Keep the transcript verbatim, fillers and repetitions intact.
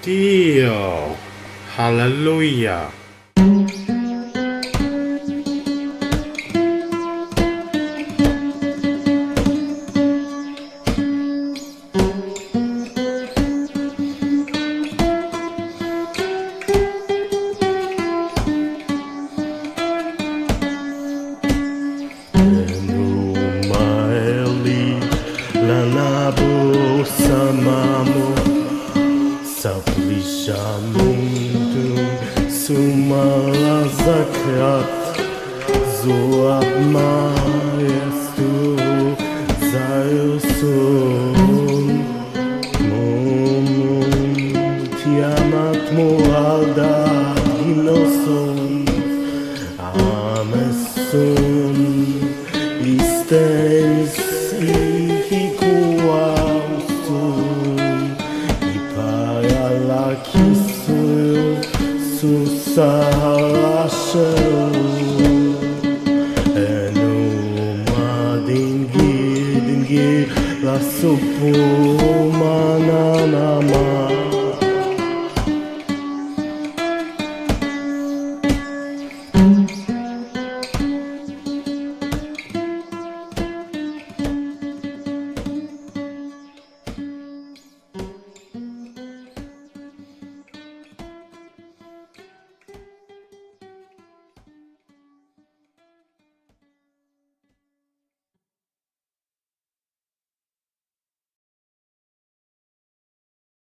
Dio, hallelujah. Lanabu samamu Saplishamundum Sumala zakrat Zuabma yestu Zayusun Mumum Tiamat mualda Ginosun Amesun Istens Susahashel Enu madingir dingir la supu mananama